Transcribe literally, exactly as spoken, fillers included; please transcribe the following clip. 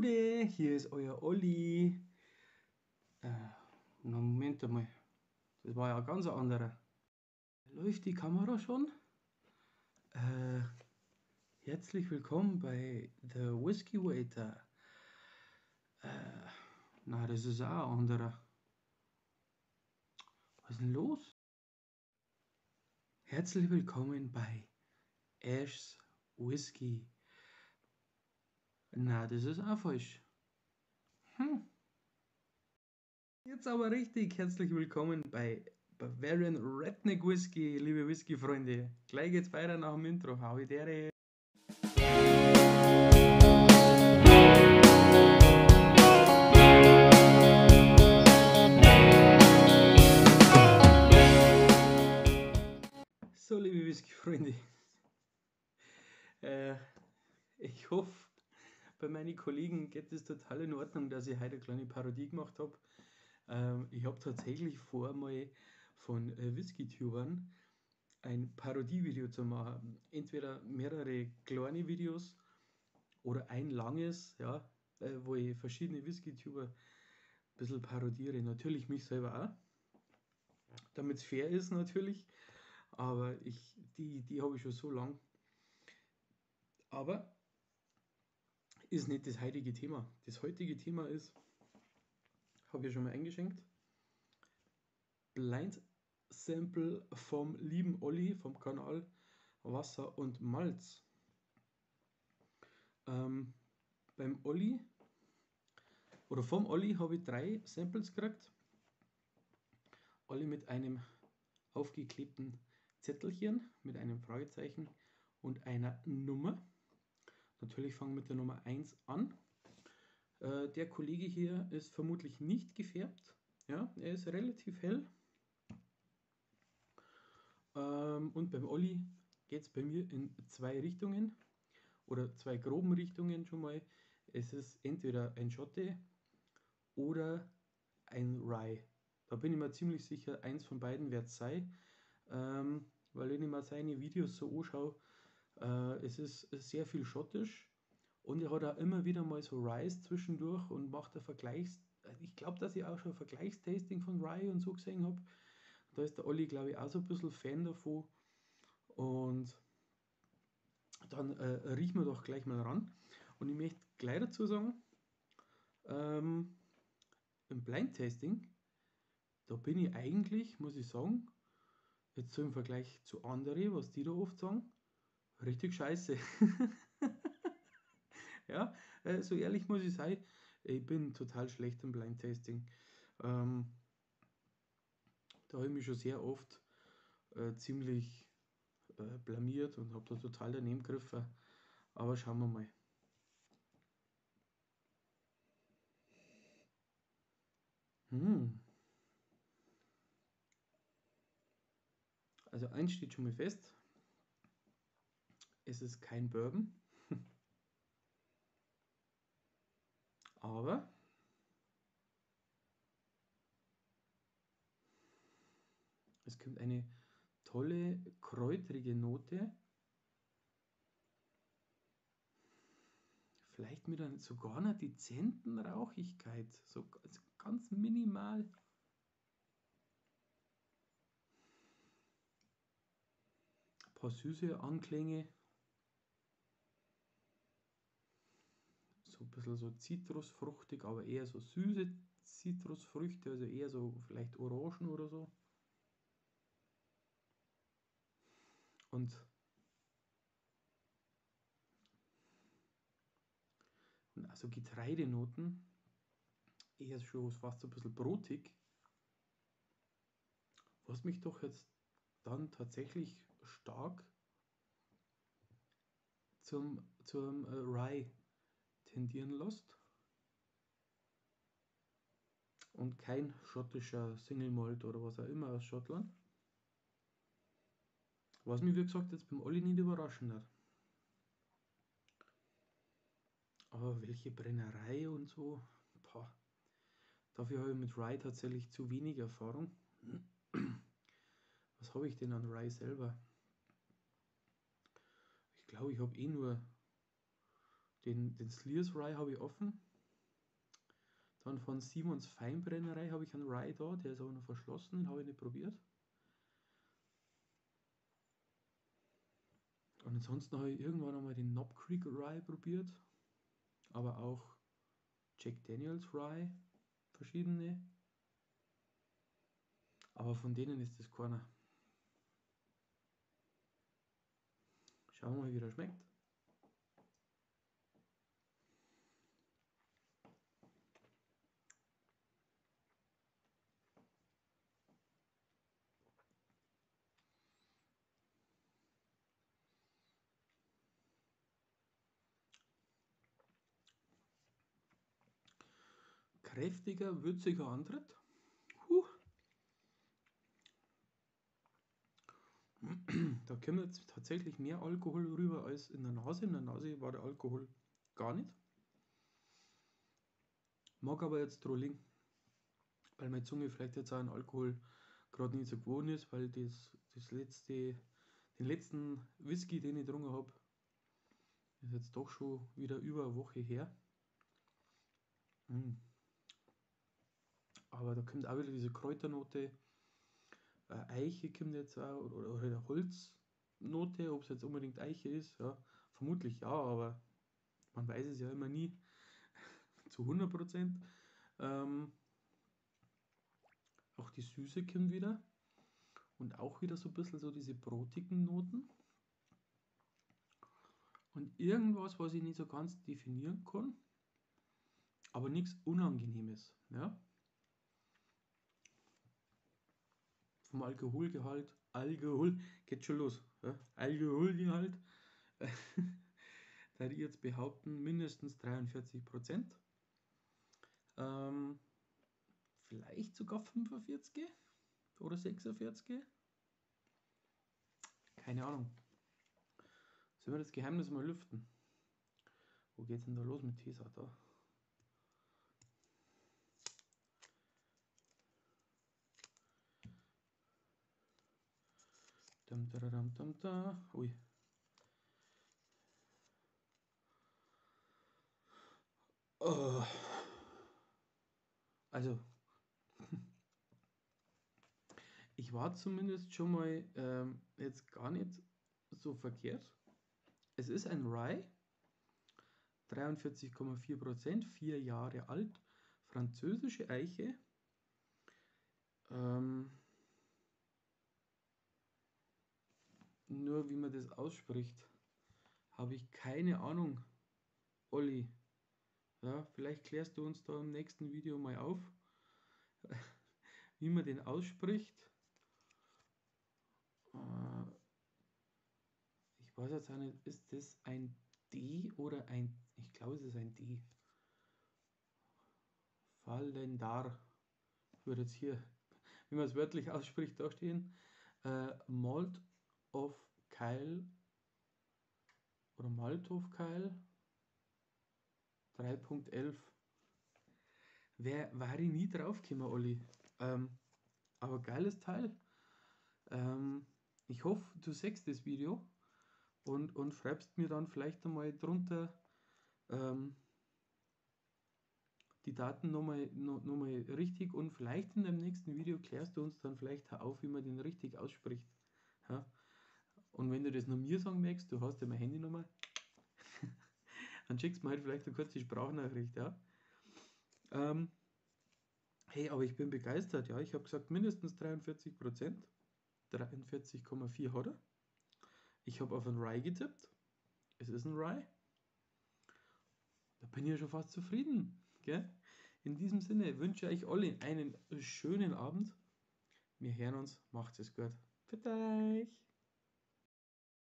Gute, hier ist euer Olli. Äh, na, Moment einmal, das war ja ein ganz anderer. Läuft die Kamera schon? Äh, herzlich willkommen bei The Whiskey Waiter. Äh, na, das ist auch ein anderer. Was ist denn los? Herzlich willkommen bei Ash's Whisky. Na, das ist auch falsch. Hm. Jetzt aber richtig, herzlich willkommen bei Bavarian Redneck Whisky, liebe Whisky-Freunde. Gleich geht's weiter nach dem Intro. Hau ich der. So, liebe Whisky-Freunde. Äh, ich hoffe, bei meinen Kollegen geht es total in Ordnung, dass ich heute eine kleine Parodie gemacht habe. Ähm, ich habe tatsächlich vor, mal von äh, Whisky-Tubern ein Parodievideo zu machen. Entweder mehrere kleine Videos oder ein langes, ja, äh, wo ich verschiedene Whisky-Tuber ein bisschen parodiere. Natürlich mich selber auch, damit es fair ist natürlich, aber ich, die, die habe ich schon so lang. Aber ist nicht das heutige Thema. Das heutige Thema ist, habe ich schon mal eingeschenkt, Blind Sample vom lieben Olli vom Kanal Wasser und Malz. Ähm, beim Olli oder vom Olli habe ich drei Samples gekriegt. Alle mit einem aufgeklebten Zettelchen mit einem Fragezeichen und einer Nummer. Natürlich fangen wir mit der Nummer eins an. Äh, der Kollege hier ist vermutlich nicht gefärbt. Ja, er ist relativ hell. Ähm, und beim Olli geht es bei mir in zwei Richtungen oder zwei groben Richtungen schon mal. Es ist entweder ein Schotte oder ein Rye. Da bin ich mir ziemlich sicher, eins von beiden wird es sein. Ähm, weil wenn ich mir seine Videos so anschaue, äh, es ist sehr viel schottisch und er hat auch immer wieder mal so Ryes zwischendurch und macht ein Vergleichs... Ich glaube, dass ich auch schon ein Vergleichstasting von Rye und so gesehen habe. Da ist der Olli, glaube ich, auch so ein bisschen Fan davon. Und dann äh, riechen wir doch gleich mal ran. Und ich möchte gleich dazu sagen, ähm, im Blind-Tasting, da bin ich eigentlich, muss ich sagen, jetzt so im Vergleich zu anderen, was die da oft sagen, richtig scheiße. Ja, äh, so ehrlich muss ich sein, ich bin total schlecht im Blind-Tasting. Ähm, da habe ich mich schon sehr oft äh, ziemlich äh, blamiert und habe da total daneben gegriffen. Aber schauen wir mal. Hm. Also eins steht schon mal fest. Es ist kein Bourbon. Aber es kommt eine tolle, kräutrige Note. Vielleicht mit einer sogar einer dezenten Rauchigkeit. So also ganz minimal. Ein paar süße Anklänge. So ein bisschen so zitrusfruchtig, aber eher so süße Zitrusfrüchte, also eher so vielleicht Orangen oder so. Und, und also Getreidenoten, eher schon fast so ein bisschen brotig. Was mich doch jetzt dann tatsächlich stark zum, zum äh, Rye tendieren lässt. Und kein schottischer Single Malt oder was auch immer aus Schottland. Was mich wie gesagt jetzt beim Olli nicht überraschen hat. Aber welche Brennerei und so, boah, dafür habe ich mit Rye tatsächlich zu wenig Erfahrung. Was habe ich denn an Rye selber? Ich glaube, ich habe eh nur den, den Slears Rye habe ich offen. Dann von Simons Feinbrennerei habe ich einen Rye da, der ist aber noch verschlossen, den habe ich nicht probiert. Und ansonsten habe ich irgendwann einmal den Knob Creek Rye probiert, aber auch Jack Daniels Rye, verschiedene. Aber von denen ist das keiner. Schauen wir mal, wie der schmeckt. Kräftiger, würziger Antritt. Huh. Da kommt jetzt tatsächlich mehr Alkohol rüber als in der Nase. In der Nase war der Alkohol gar nicht. Mag aber jetzt Trolling, weil meine Zunge vielleicht jetzt auch an Alkohol gerade nicht so gewohnt ist, weil das, das letzte, den letzten Whisky, den ich getrunken habe, ist jetzt doch schon wieder über eine Woche her. Mm. Aber da kommt auch wieder diese Kräuternote. Äh, Eiche kommt jetzt auch, oder, oder eine Holznote, ob es jetzt unbedingt Eiche ist. Ja, vermutlich ja, aber man weiß es ja immer nie zu hundert Prozent. Ähm, auch die Süße kommt wieder. Und auch wieder so ein bisschen so diese brotigen Noten. Und irgendwas, was ich nicht so ganz definieren kann, aber nichts Unangenehmes. Ja? Vom Alkoholgehalt, Alkohol, geht schon los. Ja? Alkoholgehalt, da ich jetzt behaupten, mindestens dreiundvierzig Prozent. Ähm, vielleicht sogar fünfundvierzig oder sechsundvierzig. Keine Ahnung. Sollen wir das Geheimnis mal lüften? Wo geht's denn da los mit Tesa da? Dum, da, dum, dum, da. Ui. Oh. Also, ich war zumindest schon mal ähm, jetzt gar nicht so verkehrt. Es ist ein Rye, dreiundvierzig Komma vier Prozent, vier Jahre alt, französische Eiche. Ähm, nur wie man das ausspricht, habe ich keine Ahnung. Olli, ja, vielleicht klärst du uns da im nächsten Video mal auf, wie man den ausspricht. Äh, ich weiß jetzt auch nicht, ist das ein D oder ein, ich glaube es ist ein D. Fallendar würde jetzt hier, wie man es wörtlich ausspricht, da stehen. Äh, Malt of Kyle oder Malt of Kyle drei Punkt elf. Wer war ich nie drauf gekommen, Olli? Ähm, aber geiles Teil. Ähm, ich hoffe, du siehst das Video und, und schreibst mir dann vielleicht einmal drunter ähm, die Daten nochmal noch, noch mal richtig und vielleicht in dem nächsten Video klärst du uns dann vielleicht auf, wie man den richtig ausspricht. Ja? Und wenn du das noch mir sagen möchtest, du hast ja meine Handynummer, dann schickst du mir halt vielleicht eine kurze Sprachnachricht. Ja? Ähm, hey, aber ich bin begeistert. Ja? Ich habe gesagt mindestens dreiundvierzig Prozent. dreiundvierzig Komma vier hat er. Ich habe auf einen Rye getippt. Es ist ein Rye. Da bin ich ja schon fast zufrieden. Gell? In diesem Sinne wünsche ich euch alle einen schönen Abend. Wir hören uns. Macht es gut. Für euch.